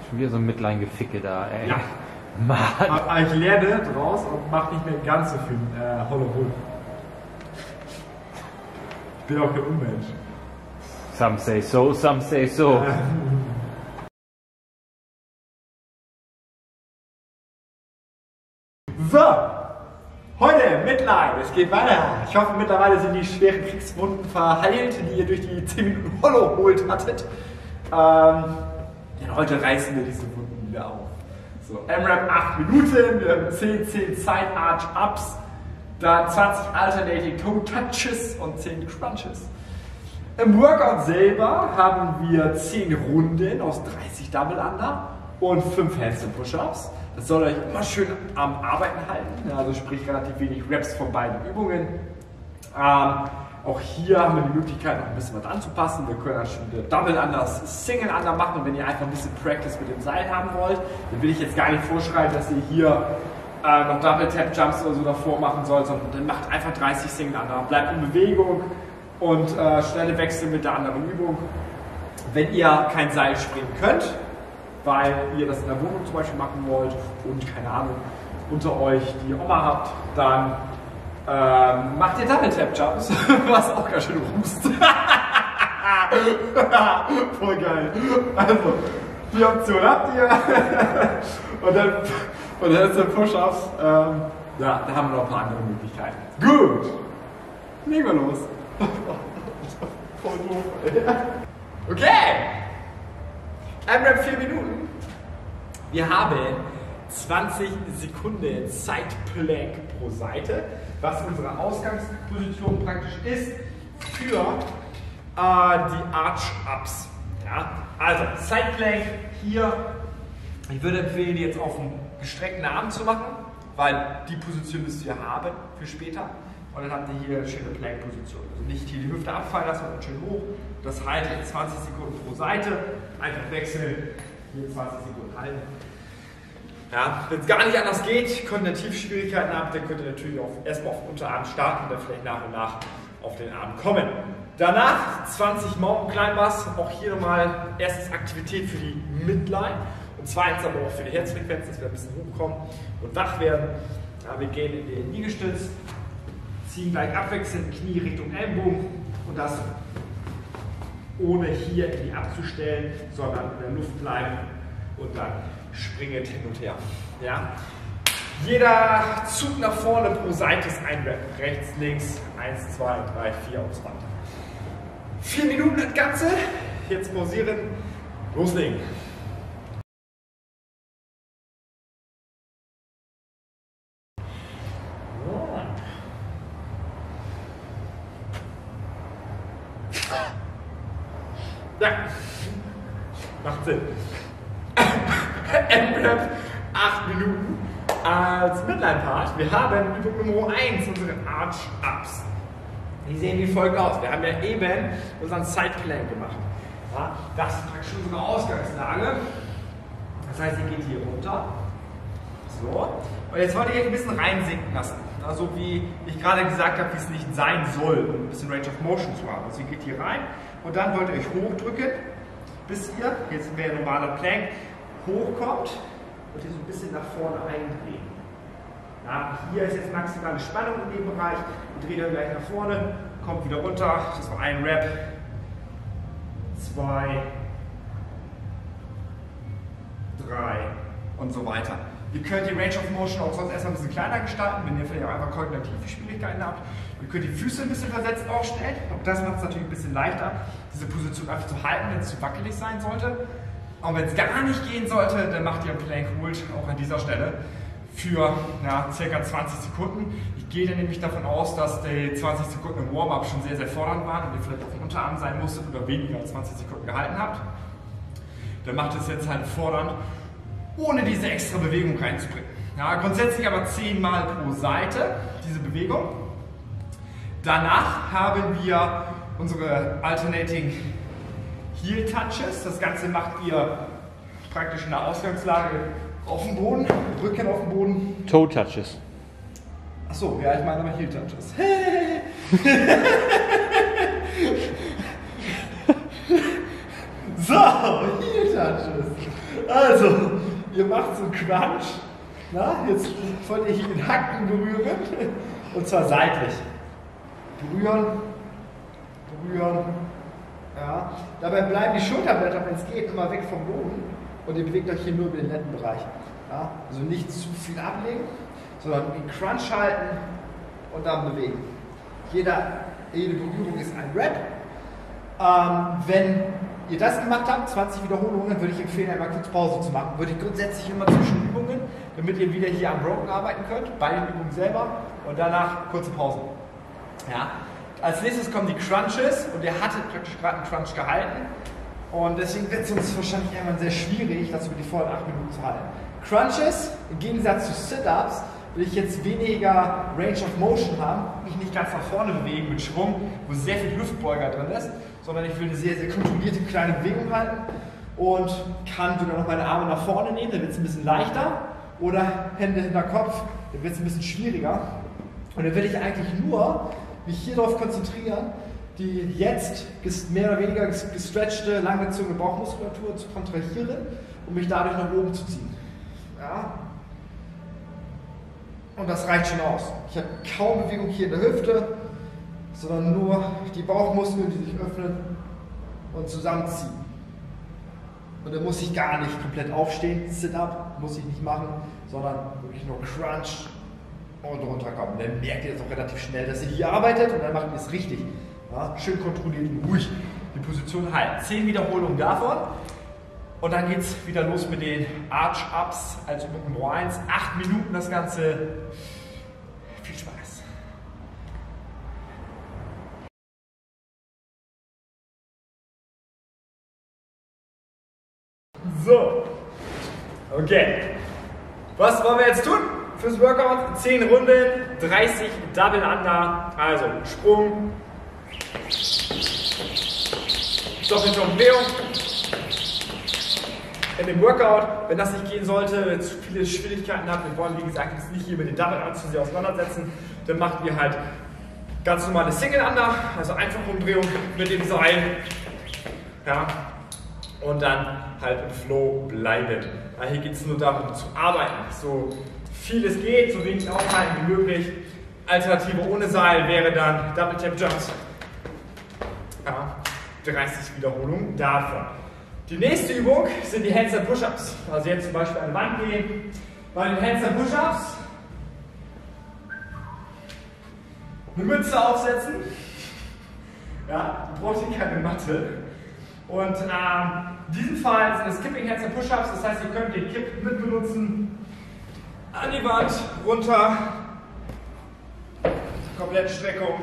Schon wieder so ein Midline-Geficke da, ey. Ja. Mann. Aber ich lerne draus und mache nicht mehr ganz so viel Hollow Hold. Ich bin auch kein Unmensch. Some say so, some say so. So, heute Midline, es geht weiter. Ich hoffe, mittlerweile sind die schweren Kriegswunden verheilt, die ihr durch die 10 Minuten Hollow Hold hattet. Denn heute reißen wir diese Wunden wieder auf. So, M-Rap 8 Minuten, wir haben 10 Side Arch Ups, dann 20 Alternating Toe Touches und 10 Crunches. Im Workout selber haben wir 10 Runden aus 30 Double Under und 5 Handstand Push-Ups. Das soll euch immer schön am Arbeiten halten, also sprich relativ wenig Reps von beiden Übungen. Auch hier haben wir die Möglichkeit, noch ein bisschen was anzupassen. Wir können schon Double Unders, Single Under machen, und wenn ihr einfach ein bisschen Practice mit dem Seil haben wollt, dann will ich jetzt gar nicht vorschreiben, dass ihr hier noch Double Tap Jumps oder so davor machen sollt, sondern dann macht einfach 30 Single Under, bleibt in Bewegung und schnelle Wechsel mit der anderen Übung. Wenn ihr kein Seil springen könnt, weil ihr das in der Wohnung zum Beispiel machen wollt und keine Ahnung, unter euch die Oma habt, dann macht ihr Double Tap Jumps, was auch ganz schön rust. Voll geil. Also, die Option habt ihr. und dann ist der Push-Ups. Ja, da haben wir noch ein paar andere Möglichkeiten. Gut. Legen wir los. Voll doof, ey. Okay. M-Rap 4 Minuten. Wir haben 20 Sekunden Side Plank pro Seite, was unsere Ausgangsposition praktisch ist für die Arch Ups. Ja? Also Side Plank hier, ich würde empfehlen, die jetzt auf einen gestreckten Arm zu machen, weil die Position müsst ihr haben für später. Und dann habt ihr hier eine schöne Plank-Position. Also nicht hier die Hüfte abfallen lassen und schön hoch. Das haltet 20 Sekunden pro Seite. Einfach wechseln, hier 20 Sekunden halten. Ja, wenn es gar nicht anders geht, könnt ihr Tiefschwierigkeiten habt, dann könnt ihr natürlich auch erstmal auf den Unterarm starten und dann vielleicht nach und nach auf den Arm kommen. Danach 20 Mountain Climbers, auch hier nochmal erstens Aktivität für die Midline und zweitens aber auch für die Herzfrequenz, dass wir ein bisschen hochkommen und wach werden. Ja, wir gehen in den Liegestütz, ziehen gleich abwechselnd Knie Richtung Ellenbogen und das ohne hier irgendwie abzustellen, sondern in der Luft bleiben und dann springend hin und her. Ja? Jeder Zug nach vorne pro Seite ist ein Rep. Rechts, links, 1, 2, 3, 4 und so weiter. 4 Minuten das Ganze. Jetzt pausieren, loslegen. Ja, macht Sinn. M-Rap 8 Minuten als Midline-Part. Wir haben Übung Nummer 1, unsere Arch-Ups. Die sehen wie folgt aus. Wir haben ja eben unseren Side-Plank gemacht. Ja, das ist praktisch unsere Ausgangslage. Das heißt, ihr geht hier runter. So. Und jetzt wollt ihr ein bisschen reinsinken lassen. Also wie ich gerade gesagt habe, wie es nicht sein soll, um ein bisschen Range of Motion zu haben. Also ihr geht hier rein und dann wollt ihr euch hochdrücken, bis ihr, jetzt wäre normaler Plank, hochkommt und ihr so ein bisschen nach vorne eindrehen. Ja, hier ist jetzt maximale Spannung in dem Bereich. Ihr dreht euch gleich nach vorne, kommt wieder runter. Das war ein Rep. 2, 3 und so weiter. Ihr könnt die Range of Motion auch sonst erstmal ein bisschen kleiner gestalten, wenn ihr vielleicht auch einfach koordinative Schwierigkeiten habt. Ihr könnt die Füße ein bisschen versetzt aufstellen. Auch das macht es natürlich ein bisschen leichter, diese Position einfach zu halten, wenn es zu wackelig sein sollte. Und wenn es gar nicht gehen sollte, dann macht ihr einen Plank Hold auch an dieser Stelle für ja, ca. 20 Sekunden. Ich gehe dann nämlich davon aus, dass die 20 Sekunden im Warm-Up schon sehr, sehr fordernd waren und ihr vielleicht auf dem Unterarm sein musstet oder weniger als 20 Sekunden gehalten habt. Dann macht es jetzt halt fordernd, ohne diese extra Bewegung reinzubringen. Ja, grundsätzlich aber 10 Mal pro Seite diese Bewegung. Danach haben wir unsere Alternating Heel Touches. Das Ganze macht ihr praktisch in der Ausgangslage auf dem Boden, Rücken auf dem Boden. Toe Touches. Achso, ja, ich meine aber Heel Touches. So, Heel Touches. Also, ihr macht so einen Crunch. Na, jetzt wollt ihr hier den Hacken berühren. Und zwar seitlich. Berühren. Berühren. Ja. Dabei bleiben die Schulterblätter, wenn es geht, immer weg vom Boden. Und ihr bewegt euch hier nur über den Lendenbereich. Ja. Also nicht zu viel ablegen, sondern den Crunch halten und dann bewegen. Jede Berührung ist ein Rep. Wenn ihr das gemacht habt, 20 Wiederholungen, würde ich empfehlen, einmal kurz Pause zu machen. Würde ich grundsätzlich immer zwischen Übungen, damit ihr wieder hier am Broken arbeiten könnt, bei den Übungen selber und danach kurze Pause. Ja. Als nächstes kommen die Crunches und ihr hattet praktisch gerade einen Crunch gehalten und deswegen wird es uns wahrscheinlich irgendwann sehr schwierig, das über die vollen 8 Minuten zu halten. Crunches, im Gegensatz zu Sit-Ups, will ich jetzt weniger Range of Motion haben, mich nicht ganz nach vorne bewegen mit Schwung, wo sehr viel Hüftbeuger drin ist, sondern ich will eine sehr, sehr kontrollierte kleine Bewegung halten und kann wieder noch meine Arme nach vorne nehmen, dann wird es ein bisschen leichter, oder Hände hinter Kopf, dann wird es ein bisschen schwieriger. Und dann will ich eigentlich nur mich hier darauf konzentrieren, die jetzt mehr oder weniger gestretchte, langgezogene Bauchmuskulatur zu kontrahieren und mich dadurch nach oben zu ziehen. Ja. Und das reicht schon aus. Ich habe kaum Bewegung hier in der Hüfte, sondern nur die Bauchmuskeln, die sich öffnen und zusammenziehen. Und dann muss ich gar nicht komplett aufstehen, Sit-Up muss ich nicht machen, sondern wirklich nur Crunch und runterkommen. Dann merkt ihr jetzt auch relativ schnell, dass ihr hier arbeitet und dann macht ihr es richtig. Ja, schön kontrolliert und ruhig die Position halten. 10 Wiederholungen davon. Und dann geht es wieder los mit den Arch-Ups, also mit Nummer 1. 8 Minuten das Ganze. Viel Spaß. So. Okay. Was wollen wir jetzt tun? Fürs Workout 10 Runden, 30 Double Under. Also Sprung, doppelte Umdrehung. In dem Workout, wenn das nicht gehen sollte, zu viele Schwierigkeiten habt, wir wollen wie gesagt jetzt nicht hier mit den Double Under zu sehr auseinandersetzen, dann machen wir halt ganz normale Single Under, also einfache Umdrehung mit dem Seil. Ja, und dann halt im Flow bleiben. Ja, hier geht es nur darum zu arbeiten, so viel es geht, so wenig aufhalten wie möglich. Alternative ohne Seil wäre dann Double Tap Jumps. Ja, 30 Wiederholungen davon. Die nächste Übung sind die Handstand Push-Ups. Also jetzt zum Beispiel an die Wand gehen. Bei den Handstand Push-Ups eine Mütze aufsetzen. Ja, du brauchst hier keine Matte. Und in diesem Fall sind es Kipping Handstand Push-Ups. Das heißt, ihr könnt den Kipp mit benutzen. An die Wand, runter. Komplette Streckung.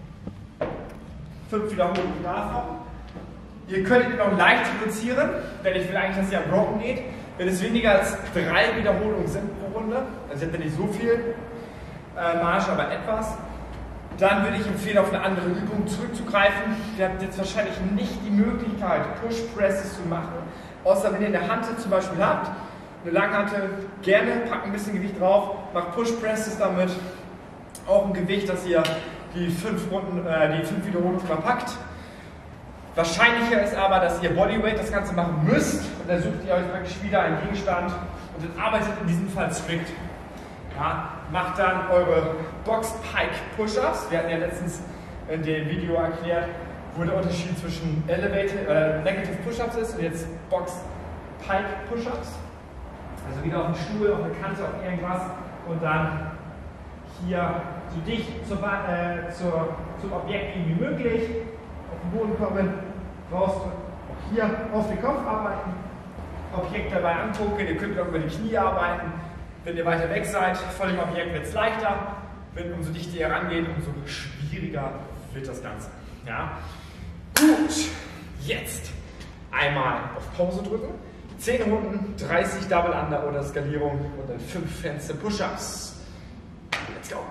5 Wiederholungen davon. Ihr könnt ihn noch leicht reduzieren, denn ich will eigentlich, dass ihr am Broken geht. Wenn es weniger als 3 Wiederholungen sind pro Runde, also ihr habt ja nicht so viel Marge, aber etwas, dann würde ich empfehlen, auf eine andere Übung zurückzugreifen. Ihr habt jetzt wahrscheinlich nicht die Möglichkeit, Push-Presses zu machen, außer wenn ihr eine Hantel zum Beispiel habt, eine Langhantel, gerne, packt ein bisschen Gewicht drauf, macht Push-Presses damit, auch ein Gewicht, dass ihr die 5 Wiederholungen verpackt. Wahrscheinlicher ist aber, dass ihr Bodyweight das Ganze machen müsst und dann sucht ihr euch praktisch wieder einen Gegenstand und dann arbeitet in diesem Fall strikt. Ja, macht dann eure Box-Pike-Push-Ups. Wir hatten ja letztens in dem Video erklärt, wo der Unterschied zwischen Negative Push-Ups ist und jetzt Box-Pike-Push-Ups. Also wieder auf den Stuhl, auf eine Kante, auf irgendwas und dann hier so dicht zum Objekt wie möglich. Auf den Boden kommen, rausdrücken, auch hier auf den Kopf arbeiten, Objekt dabei angucken, ihr könnt auch über die Knie arbeiten. Wenn ihr weiter weg seid von dem Objekt wird es leichter, wenn umso dichter ihr rangeht, umso schwieriger wird das Ganze. Ja? Gut, jetzt einmal auf Pause drücken, 10 Runden, 30 Double Under oder Skalierung und dann 5 Handstand Push-Ups. Let's go!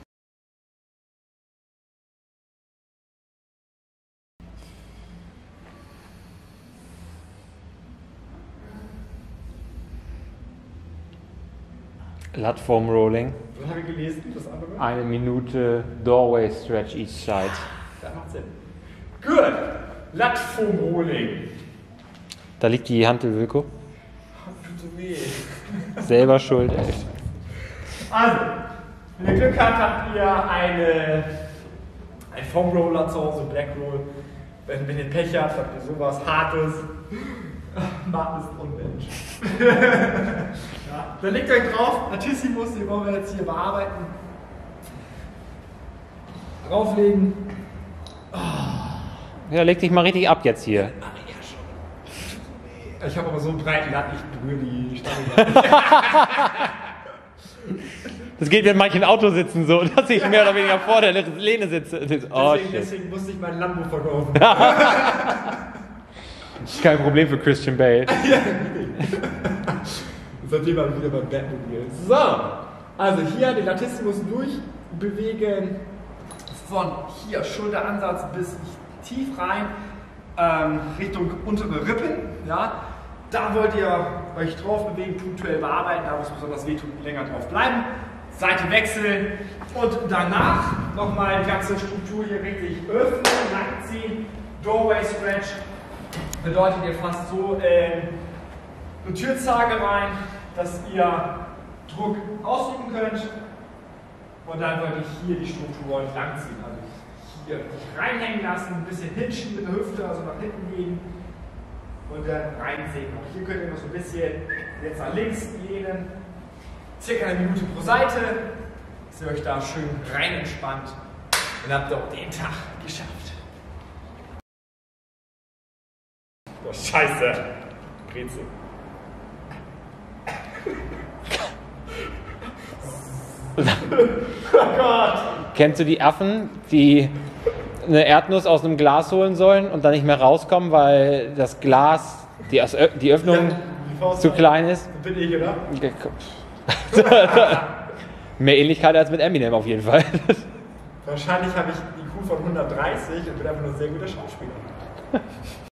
Lat Foam Rolling. Was habe ich gelesen? Das andere? 1 Minute Doorway Stretch each side. Das macht Sinn. Gut. Lat Foam Rolling. Da liegt die Hantel Wilko. Tut so weh. Selber schuld, ey. Also, wenn ihr Glück habt ihr ein Foam Roller zu Hause, Black Roll. Wenn ihr Pech habt ihr sowas Hartes. Mann ist Unmensch. Ja, dann legt euch drauf, Latissimus, die wollen wir jetzt hier bearbeiten. Drauflegen. Ja, leg dich mal richtig ab jetzt hier. Ich habe aber so einen breiten Latt, ich berühre die Stange. Das geht mit manchen Autositzen so, dass ich mehr oder weniger vor der Lehne sitze. Oh, deswegen musste ich meinen Lambo verkaufen. Kein Problem für Christian Bale. Seitdem war ich wieder beim Batmobil. So, also hier den Latissimus durchbewegen. Von hier Schulteransatz bis tief rein, Richtung untere Rippen. Ja. Da wollt ihr euch drauf bewegen, punktuell bearbeiten, da wo es besonders wehtut, länger drauf bleiben. Seite wechseln und danach nochmal die ganze Struktur hier richtig öffnen, langziehen. Doorway Stretch bedeutet ihr fast so eine Türzage rein, dass ihr Druck ausüben könnt. Und dann wollte ich hier die Struktur langziehen. Also hier nicht reinhängen lassen, ein bisschen hinschen mit der Hüfte, also nach hinten legen und dann reinsägen. Auch hier könnt ihr noch so ein bisschen jetzt nach links lehnen. Circa eine Minute pro Seite, dass ihr euch da schön rein entspannt. Dann habt ihr auch den Tag geschafft. Boah, scheiße. Brezel. Oh Gott. Kennst du die Affen, die eine Erdnuss aus einem Glas holen sollen und dann nicht mehr rauskommen, weil das Glas, die Öffnung zu klein ist? Bin ich, oder? Mehr Ähnlichkeit als mit Eminem auf jeden Fall. Wahrscheinlich habe ich die IQ von 130 und bin einfach nur ein sehr guter Schauspieler.